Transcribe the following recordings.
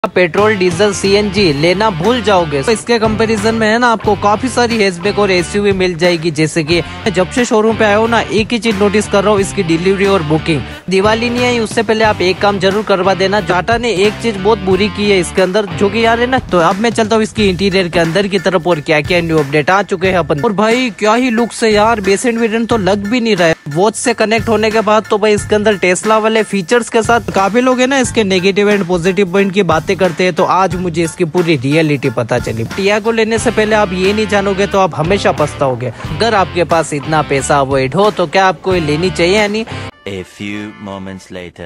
आप petrol diesel CNG लेना भूल जाओगे तो इसके कंपैरिजन में है ना आपको काफी सारी हैचबैक और एसयूवी मिल जाएगी। जैसे कि जब से शोरूम पे आए हो ना, एक ही चीज नोटिस कर रहा हूँ, इसकी डिलीवरी और बुकिंग। दिवाली नहीं आई उससे पहले आप एक काम जरूर करवा देना। टाटा ने एक चीज बहुत बुरी की है इसके अंदर, जो कि यार है ना। तो अब मैं चलता हूँ इसकी इंटीरियर के अंदर की तरफ और क्या क्या न्यू अपडेट आ चुके हैं अपन। और भाई क्या ही लुक से यार, बेसेंट वेरिएंट तो लग भी नहीं रहा है। वॉच से कनेक्ट होने के बाद तो भाई इसके अंदर टेस्ला वाले फीचर्स के साथ काफी लोग है ना इसके नेगेटिव एंड पॉजिटिव पॉइंट की बातें करते हैं। तो आज मुझे इसकी पूरी रियलिटी पता चली। टियागो लेने से पहले आप ये नहीं जानोगे तो आप हमेशा पछताओगे। अगर आपके पास इतना पैसा अवॉइड हो तो क्या आपको लेनी चाहिए या नहीं। A few moments later.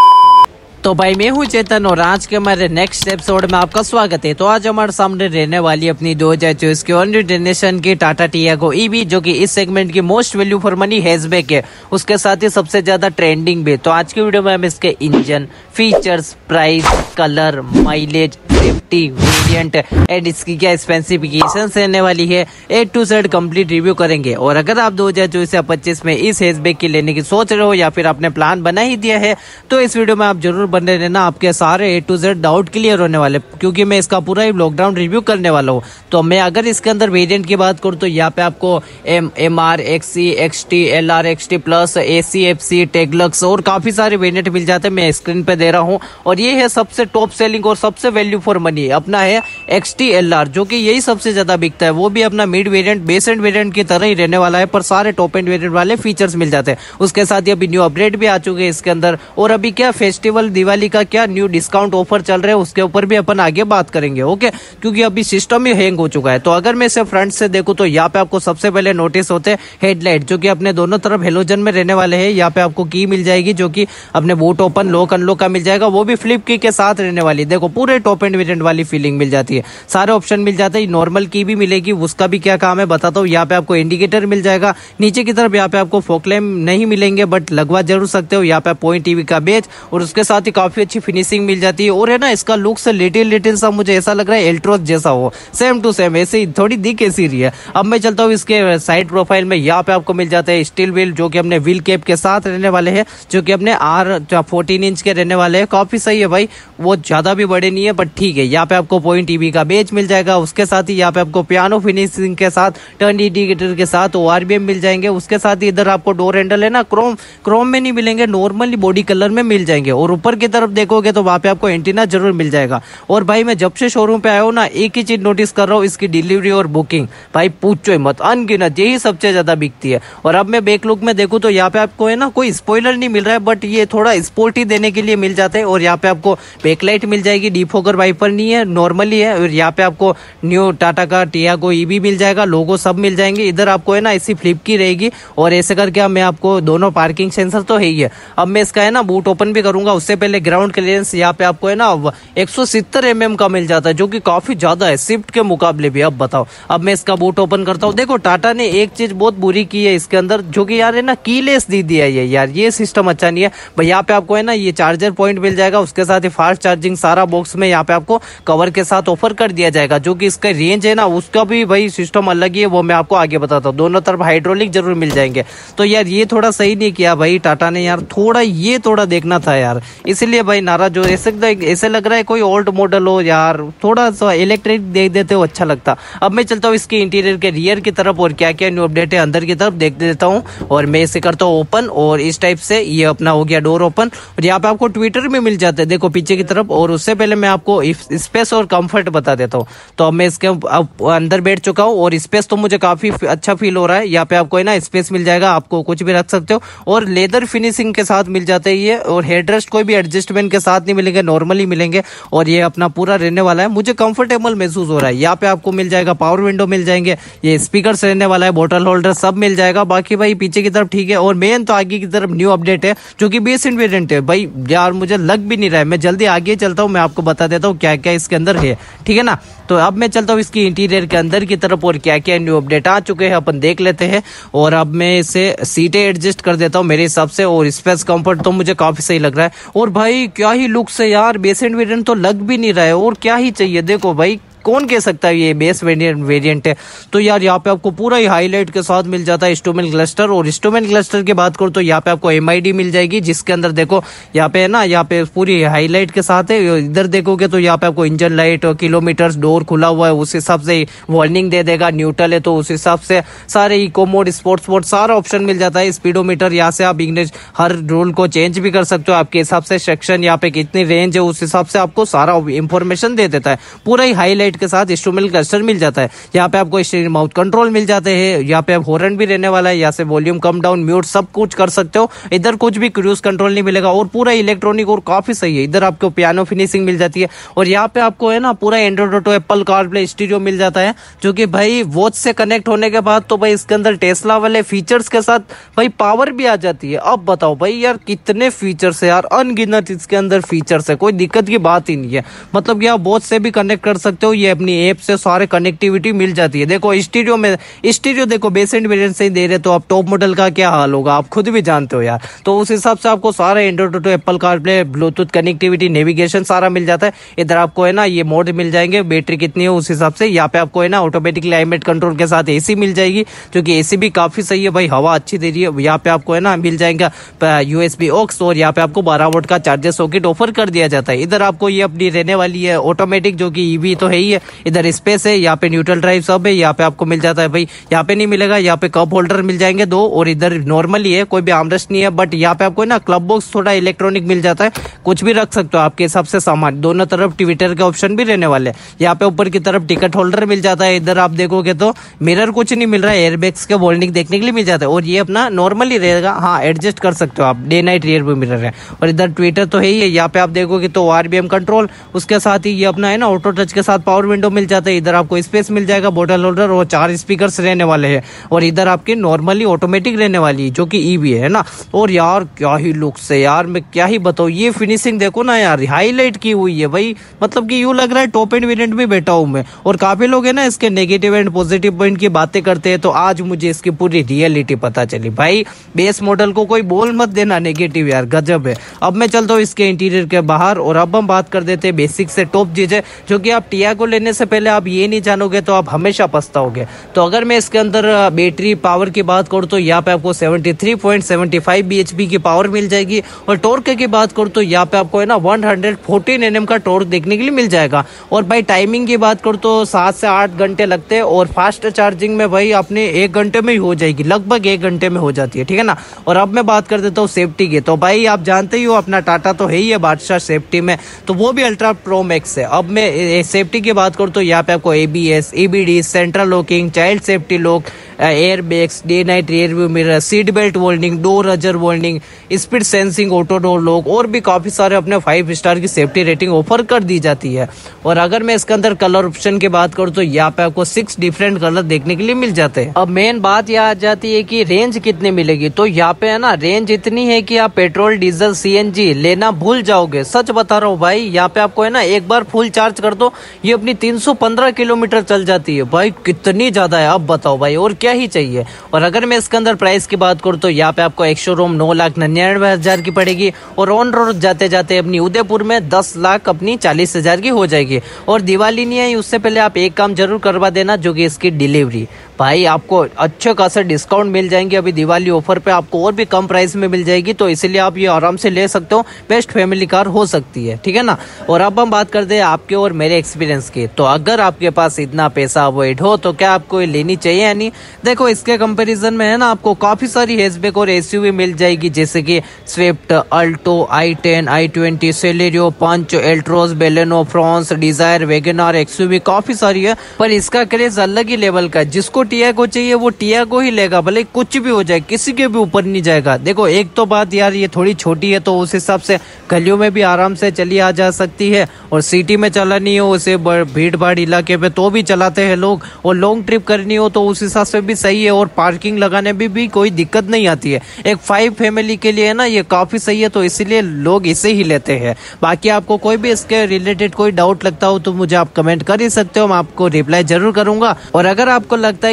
तो भाई मैं हूँ चेतन और आज के हमारे नेक्स्ट एपिसोड में आपका स्वागत है। तो आज हमारे सामने रहने वाली अपनी 2024 की ओनली जनरेशन की टाटा टियागो ईवी, जो कि इस सेगमेंट की most value for money hatchback है, उसके साथ ही सबसे ज्यादा ट्रेंडिंग भी। तो आज की वीडियो में हम इसके engine, features, price, colour, mileage, safety, variant and इसकी क्या स्पेसिफिकेशंस रहने वाली है, A to Z complete review करेंगे। और अगर आप 2024 या 25 में इस हैचबैक की लेने की सोच रहे हो या फिर आपने प्लान बना ही दिया है तो इस वीडियो में आप जरूर बने रहना। आपके सारे A to Z doubt clear होने वाले, क्योंकि मैं इसका पूरा ही लॉकडाउन रिव्यू करने वाला हूँ। तो मैं अगर इसके अंदर वेरिएंट की बात करूँ तो यहाँ पे आपको MR, XC, XT, LR, XT plus, AC, FC, टेगलक्स और काफी सारे वेरिएंट मिल जाते हैं। मैं स्क्रीन पे दे रहा हूँ और ये है सबसे टॉप सेलिंग और सबसे वैल्यू फॉर मनी अपना है XT LR, जो कि यही सबसे ज्यादा बिकता है। वो भी अपना मिड वेरिएंट, बेसेंट वेरिएंट की तरह ही रहने वाला है, पर सारे टॉप एंड वेरिएंट वाले फीचर्स मिल जाते हैं। उसके साथ ही अभी न्यू अपडेट भी आ चुके हैं इसके अंदर। और अभी क्या फेस्टिवल दिवाली का क्या न्यू डिस्काउंट ऑफर चल रहे हैं उसके ऊपर भी अपन आगे बात करेंगे। ओके, क्योंकि अभी सिस्टम ही हैंग हो चुका है। तो अगर मैं इसे फ्रंट से देखूं तो यहाँ पे आपको सबसे पहले नोटिस होते हैं हेडलाइट, जो कि अपने दोनों तरफ हेलोजन में रहने वाले हैं। यहाँ पे आपको की मिल जाएगी, जो कि अपने बूट ओपन, लॉक अनलॉक का मिल जाएगा, वो भी फ्लिप की के साथ रहने वाली। देखो पूरे टॉप एंड वेरिएंट वाली फीलिंग मिल जाती है, सारे ऑप्शन मिल जाते हैं। नॉर्मल की भी मिलेगी, उसका भी क्या काम है बताता हूँ। यहाँ पे आपको इंडिकेटर मिल जाएगा, नीचे की तरफ यहाँ पे आपको फॉग लैम्प नहीं मिलेंगे, बट लगवा जरूर सकते हो। यहाँ पे पॉइंट टीवी का बेच और उसके साथ ही काफी अच्छी फिनिशिंग मिल जाती है। और है ना इसका लुक से लिटिल सा मुझे ऐसा लग रहा है एल्ट्रोस जैसा हो, सेम टू सेम ऐसे ही थोड़ी दिख ऐसी रही है। अब मैं चलता हूँ इसके साइड प्रोफाइल में। यहाँ पे आपको मिल जाता है स्टील व्हील, जो कि अपने व्हील कैप के साथ रहने वाले हैं, जो कि अपने R14 इंच के रहने वाले हैं। काफी सही है भाई, वो ज्यादा भी बड़े नहीं है बट ठीक है। यहाँ पे आपको पॉइंट टीवी का बेच मिल जाएगा। उसके साथ ही यहाँ पे आपको पियानो फिनिशिंग के साथ, टर्न इंडिकेटर के साथ ORBM मिल जाएंगे। उसके साथ ही इधर आपको डोर हैंडल है ना, क्रोम में नहीं मिलेंगे, नॉर्मली बॉडी कलर में मिल जाएंगे। और ऊपर की तरफ देखोगे तो वहां पे आपको एंटीना जरूर मिल जाएगा। और भाई मैं जब से शोरूम पे आया हूँ ना, एक ही चीज नोटिस कर रहा हूँ, इसकी डिलीवरी और बुकिंग। भाई पूछो ही मत, अनगिनत यही सबसे ज्यादा बिकती है। और अब मैं बैक लुक में देखूँ तो यहाँ पे आपको है ना कोई स्पॉइलर नहीं मिल रहा है, बट ये थोड़ा स्पोर्टी देने के लिए मिल जाता है। और यहाँ पे आपको बैकलाइट मिल जाएगी, डिफोगर वाइपर नहीं है, नॉर्मली है। और यहाँ पे आपको न्यू टाटा का टियागो ईवी मिल जाएगा, लोगो सब मिल जाएंगे। इधर आपको है ना ऐसी फ्लिप की रहेगी और ऐसे करके मैं आपको दोनों पार्किंग सेंसर तो है ही है। अब मैं इसका है ना बूट ओपन भी करूंगा, उससे पहले ग्राउंड क्लियरेंस यहाँ पे आपको है ना 170 mm का मिल जाता है, जो कि काफी ज्यादा है स्विफ्ट के मुकाबले भी। अब बताओ, अब मैं इसका बूट ओपन करता हूँ। देखो टाटा ने एक चीज बहुत बुरी की है इसके अंदर, जो कि यार है ना कीलेस दे दिया है यार, ये सिस्टम अच्छा नहीं है भाई। यहाँ पे आपको है ना ये चार्जर पॉइंट मिल जाएगा, उसके साथ ही फास्ट चार्जिंग सारा बॉक्स में यहाँ पे आपको कवर के साथ ऑफर कर दिया जाएगा। जो कि इसका रेंज है ना उसका भी भाई सिस्टम अलग ही है, वो मैं आपको आगे बताता हूँ। दोनों तरफ हाइड्रोलिक जरूर मिल जाएंगे। तो यार ये थोड़ा सही नहीं किया भाई टाटा ने यार, थोड़ा देखना था यार, इसलिए भाई नाराज हो। ऐसे लग रहा है कोई ओल्ड मॉडल हो यार, थोड़ा सा इलेक्ट्रिक दे देते हो अच्छा लगता। अब मैं चलता हूँ इसके इंटीरियर के रियर की तरफ और क्या क्या न्यू अपडेट है अंदर की तरफ देख देता हूँ। और मैं इसे करता हूँ ओपन, और इस टाइप से ये अपना हो गया डोर ओपन। और यहाँ पे आपको ट्विटर में मिल जाते हैं, देखो पीछे की तरफ। और उससे पहले मैं आपको स्पेस और कंफर्ट बता देता हूँ। तो अब मैं इसके अंदर बैठ चुका हूँ और स्पेस तो मुझे काफी अच्छा फील हो रहा है। यहाँ पे आपको है ना स्पेस मिल जाएगा, आपको कुछ भी रख सकते हो। और लेदर फिनिशिंग के साथ मिल जाते हैं ये। और हेडरेस्ट कोई भी एडजस्टमेंट के साथ नहीं मिलेंगे, नॉर्मली मिलेंगे। और ये अपना पूरा रहने वाला है, मुझे कंफर्टेबल महसूस हो रहा है। यहाँ पे आपको मिल जाएगा पावर विंडो मिल जाएंगे, ये स्पीकर्स रहने वाला है, बोतल होल्डर सब मिल जाएगा। बाकी भाई पीछे की तरफ ठीक है। और मेन तो आगे की तरफ न्यू अपडेट है, जो कि बेसेंट वेरिएंट है भाई। यार मुझे लग भी नहीं रहा है, मैं जल्दी आगे चलता हूँ, मैं आपको बता देता हूँ क्या क्या इसके अंदर है, ठीक है ना। तो अब मैं चलता हूँ इसकी इंटीरियर के अंदर की तरफ और क्या क्या न्यू अपडेट आ चुके हैं अपन देख लेते हैं। और अब मैं इसे सीटें एडजस्ट कर देता हूँ मेरे हिसाब से। और स्पेस कंफर्ट तो मुझे काफी सही लग रहा है। और भाई क्या ही लुक से यार, बेसेंट वेरिएंट तो लग भी नहीं रहा है, और क्या ही चाहिए। देखो भाई कौन कह सकता है ये बेस वेरिएंट है। तो यार यहाँ पे आपको पूरा ही हाईलाइट के साथ मिल जाता है इंस्ट्रूमेंट क्लस्टर। और इंस्ट्रूमेंट क्लस्टर की बात करूँ तो यहाँ पे आपको MID मिल जाएगी, जिसके अंदर देखो यहाँ पे है ना, यहाँ पे पूरी हाईलाइट के साथ है। इधर देखोगे तो यहाँ पे आपको इंजन लाइट और किलोमीटर डोर खुला हुआ है उस हिसाब से वार्निंग दे देगा, न्यूट्रल है तो उस हिसाब से सारे इको मोड, स्पोर्ट्स मोड सारा ऑप्शन मिल जाता है। स्पीडोमीटर यहाँ से आप इंग्लिश हर रूल को चेंज भी कर सकते हो आपके हिसाब से, सेक्शन यहाँ पे कितनी रेंज है उस हिसाब से आपको सारा इंफॉर्मेशन दे देता है। पूरा ही हाईलाइट के साथ इंस्ट्रूमेंट क्लस्टर मिल जाता है। यहाँ पे आपको स्टीयरिंग माउथ कंट्रोल मिल जाते हैं, यहाँ पे हॉर्न भी रहने वाला है, यहाँ से वॉल्यूम कम डाउन म्यूट सब कुछ कर सकते हो। इधर कुछ भी क्रूज कंट्रोल नहीं मिलेगा और पूरा इलेक्ट्रॉनिक और काफी सही है। इधर आपको पियानो फिनिशिंग मिल जाती है और यहाँ पे आपको है ना पूरा Android Auto, Apple CarPlay, stereo मिल जाता है, जो कि भाई वॉच से कनेक्ट होने के बाद तो भाई इसके अंदर टेस्ला वाले फीचर्स के साथ भाई पावर भी आ जाती है। अब बताओ भाई यार कितने फीचर्स है यार, अनगिनत इसके अंदर फीचर्स है, कोई दिक्कत की बात ही नहीं है। मतलब आप वॉच से भी कनेक्ट कर सकते हो, ये अपनी ऐप से सारे कनेक्टिविटी मिल जाती है। देखो स्टीरियो में स्टीरियो देखो बेसेंट वेरिएंट से ही दे रहे तो आप टॉप मॉडल का क्या हाल होगा आप खुद भी जानते हो यार। तो उस हिसाब से आपको सारे Android Auto, Apple CarPlay, Bluetooth connectivity, navigation सारा मिल जाता है। इधर आपको है ना ये मोड मिल जाएंगे, बैटरी कितनी है उस हिसाब से। यहाँ पे आपको है ना ऑटोमेटिक क्लाइमेट कंट्रोल के साथ AC मिल जाएगी, जो कि AC भी काफी सही है भाई, हवा अच्छी दे रही है। यहाँ पे आपको है ना मिल जाएगा USB ऑक्स और यहाँ पे आपको 12 वोल्ट का चार्जर सॉकेट ऑफर कर दिया जाता है। इधर आपको ये अपनी रहने वाली है ऑटोमेटिक, जो कि EV तो है ही है। इधर स्पेस है, यहाँ पे न्यूट्रल ड्राइव सब है। यहाँ पे आपको मिल जाता है भाई, यहाँ पे नहीं मिलेगा, यहाँ पे कप होल्डर मिल जाएंगे 2 और इधर नॉर्मली है, कोई भी आर्मरेस्ट नहीं है। बट यहाँ पे आपको ना क्लब बॉक्स थोड़ा इलेक्ट्रॉनिक मिल जाता है, कुछ भी रख सकते हो आपके हिसाब से सामान। दोनों तरफ ट्विटर के ऑप्शन भी रहने वाले। यहाँ पे ऊपर की तरफ टिकट होल्डर मिल जाता है। इधर आप देखोगे तो मिरर कुछ नहीं मिल रहा है, एयरबैग्स के वार्निंग देखने के लिए मिल जाता है और ये अपना नॉर्मली रहेगा। हाँ एडजस्ट कर सकते हो आप, day night rear view mirror है। और इधर ट्विटर तो है ही है। यहाँ पे आप देखोगे तो RBM कंट्रोल, उसके साथ ही ये अपना है ना ऑटो टच के साथ पावर विंडो मिल जाता है। इधर आपको स्पेस मिल जाएगा, बोतल होल्डर और 4 स्पीकर्स रहने वाले हैं। और इधर आपकी नॉर्मली ऑटोमेटिक रहने वाली है, जो कि EV है ना। और यार क्या ही लुक्स है यार, मैं क्या ही बताऊँ, ये फिनिशिंग देखो ना यार, हाईलाइट की हुई है भाई। मतलब कि यूं लग रहा है टॉप एंड वेरिएंट में बैठा हूं मैं। और काफी लोग है ना इसके नेगेटिव एंड पॉजिटिव पॉइंट की बातें करते हैं, तो आज मुझे इसकी पूरी रियलिटी पता चली भाई। बेस मॉडल को कोई बोल मत देना नेगेटिव यार, गजब है। अब मैं चलता हूँ इसके इंटीरियर के बाहर और अब हम बात कर देते हैं बेसिक से टॉप चीजें, जो कि आप टियागो लेने से पहले आप ये नहीं जानोगे तो आप हमेशा पछताओगे। तो अगर मैं इसके अंदर बैटरी पावर की बात करूँ तो यहाँ पे आपको 73.75 bhp की पावर मिल जाएगी। और टॉर्क की बात करूँ तो यहाँ पे आपको है ना 114 Nm का टॉर्क देखने के लिए मिल जाएगा। और भाई टाइमिंग की बात करूँ तो 7 से 8 घंटे लगते हैं और फास्ट चार्जिंग में भाई अपने 1 घंटे में ही हो जाएगी, लगभग 1 घंटे में हो जाती है, ठीक है ना। और अब मैं बात कर देता हूँ सेफ्टी की। तो भाई आप जानते ही हो अपना टाटा तो है ही है बादशाह सेफ्टी में, तो वो भी अल्ट्रा प्रो मैक्स है। अब मैं सेफ्टी की बात करूँ तो यहाँ पे आपको ABS, EBD, central locking, child safety lock, air bags, day night rear view mirror, seat belt warning, door ajar warning, speed sensing, auto door lock और भी काफी सारे अपने 5 स्टार की सेफ्टी रेटिंग ऑफर कर दी जाती है। और अगर मैं इसके अंदर कलर ऑप्शन की बात करूँ तो यहाँ पे आपको 6 डिफरेंट कलर देखने के लिए मिल जाते हैं। अब मेन बात यहाँ आ जाती है कि रेंज कितनी मिलेगी। तो यहाँ पे है ना रेंज इतनी है कि आप पेट्रोल, डीजल, CNG लेना भूल जाओगे, सच बता रहा हूँ भाई। यहाँ पे आपको है ना एक बार फुल चार्ज कर दो, ये अपनी 315 किलोमीटर चल जाती है भाई, कितनी ज्यादा है। अब बताओ भाई और क्या ही चाहिए। और अगर मैं इसके अंदर प्राइस की बात करूँ तो यहाँ पे आपको एक शोरूम 9,99,000 की पड़ेगी और ऑन रोड जाते जाते अपनी उदयपुर में 10 लाख अपनी 40,000 की हो जाएगी। और दिवाली नहीं आई उससे पहले आप एक काम जरूर करवा देना, जो कि इसकी डिलीवरी। भाई आपको अच्छे खासे डिस्काउंट मिल जाएंगे अभी दिवाली ऑफर पे, आपको और भी कम प्राइस में मिल जाएगी, तो इसीलिए आप ये आराम से ले सकते हो। बेस्ट फैमिली कार हो सकती है, ठीक है ना। और अब हम बात करते हैं आपके और मेरे एक्सपीरियंस की। तो अगर आपके पास इतना पैसा अवॉइड हो तो क्या आपको ये लेनी चाहिए या नहीं। देखो इसके कंपैरिजन में है ना आपको काफी सारी हैचबैक और SUV मिल जाएगी, जैसे कि Swift, Alto, i10, i20, Celerio, Punch, Altroz, Baleno, Fronx, Dzire, WagonR, XUV काफी सारी है। पर इसका क्रेज अलग ही लेवल का, जिसको टियागो चाहिए वो टियागो ही लेगा, भले कुछ भी हो जाए, किसी के भी ऊपर नहीं जाएगा। देखो एक तो बात यार, ये थोड़ी छोटी है तो उस हिसाब से गलियों में भी आराम से चली आ जा सकती है, और सिटी में चलानी हो उसे भीड़ भाड़ इलाके पे तो भी चलाते हैं लोग, और लॉन्ग ट्रिप करनी हो तो उस हिसाब से भी सही है, और पार्किंग लगाने में भी कोई दिक्कत नहीं आती है। एक 5 फैमिली के लिए है ना ये काफी सही है, तो इसीलिए लोग इसे ही लेते हैं। बाकी आपको कोई भी इसके रिलेटेड कोई डाउट लगता हो तो मुझे आप कमेंट कर ही सकते हो, मैं आपको रिप्लाई जरूर करूंगा। और अगर आपको लगता है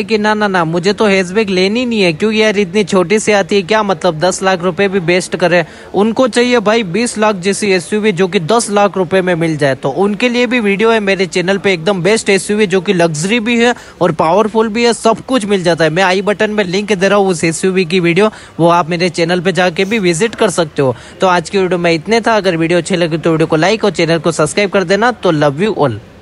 कि ना ना ना मुझे तो हैचबैक लेनी नहीं है, क्योंकि यार इतनी छोटी सी आती है, क्या मतलब 10 लाख रुपए भी वेस्ट करे। उनको चाहिए भाई 20 लाख जैसी एसयूवी जो कि 10 लाख रुपए में मिल जाए। तो उनके लिए भी वीडियो है मेरे चैनल पे, एकदम बेस्ट एसयूवी जो कि लग्जरी भी है और पावरफुल भी है, सब कुछ मिल जाता है। मैं आई बटन में लिंक दे रहा हूँ उस एसयूवी की वीडियो, वो आप मेरे चैनल पे जाके भी विजिट कर सकते हो। तो आज की वीडियो में इतने था। अगर वीडियो अच्छी लगी तो वीडियो को लाइक और चैनल को सब्सक्राइब कर देना। तो लव यू ऑल।